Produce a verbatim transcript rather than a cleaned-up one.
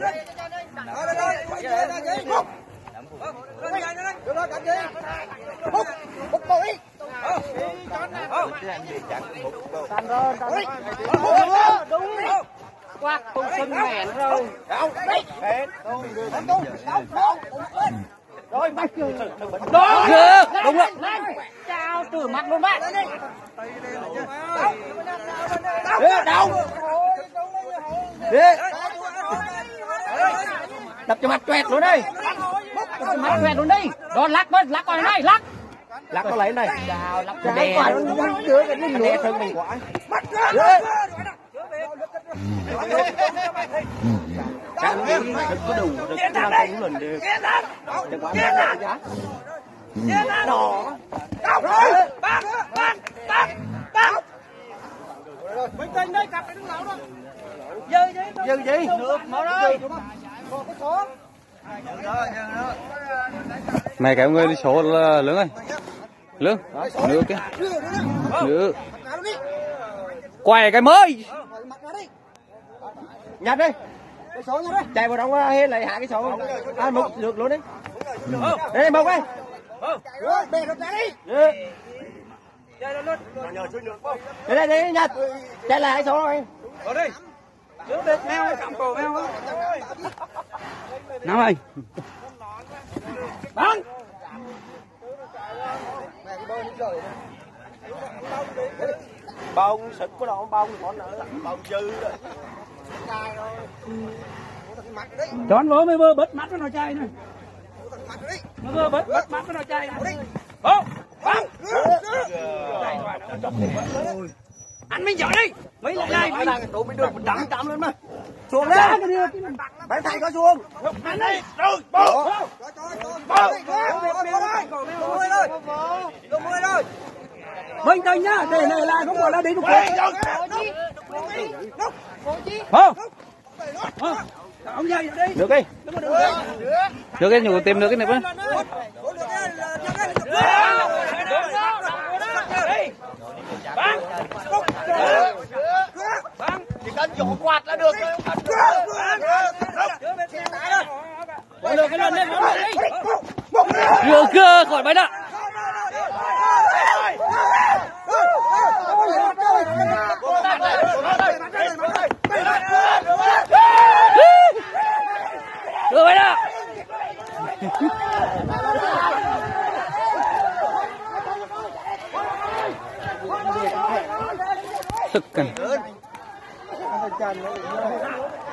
quát con sinh mẹ rồi. Rồi bắt chưa? Đó. Đúng rồi. Chào trừ mặt luôn bác. Đâu? Đập cho mặt quẹt luôn đi. Đập cho mặt quẹt luôn đi. Đó lắc mới lắc coi này, lắc. Lắc nó lấy này. Chào lắc cho đè. Nó đè thân mình quả. Càng đi đừng có đủ được năm cái lần đi. Đừng quá giá. Đỏ. Rồi. Bác, bác, bác, bác. Bình tĩnh đây, cặp cái đứng lão đó. Dư gì? Dư gì? Được, mở đây. Mày kéo người đi số là Lương ơi. Lương, nữa kìa. Nữa. Quay cái mới. Nhặt đi. Cái số nhặt đi. Chạy vào trong hết lại hạ cái số. À mục được luôn đi. Đây mục đi. Được, bè nó chạy đi. Được. Đây đây đây nhặt. Chạy lại cái số rồi. Rồi đi. Trước đi meo cầm cổ meo. Nào ơi. Bắn. Bông sực có đoạn bông còn nữa, bông dư rồi. Chọn vô mới vơ bớt mắt nó chai này. Mới vơ bớt bớt mắt nó chai này. Ô, bắn. Anh mới giỏi đi. Mấy lại đây, mấy lần tụi mình đưa mình đậm đậm lên mà. Xuống lên. Bạn thầy có xuống. Anh đi. Rồi, bố. Bố. Bố. Bình tĩnh nhá, để này lại không gọi là đi đúng không? Không. Không. Ông dây đi. Được đi. Được cái nhủ tìm được cái này với. Chỉ cần dùng quạt là được thôi. Được cái lần lên đi. Được cơ khỏi máy đó. Đưa vậy đó. Sức cần.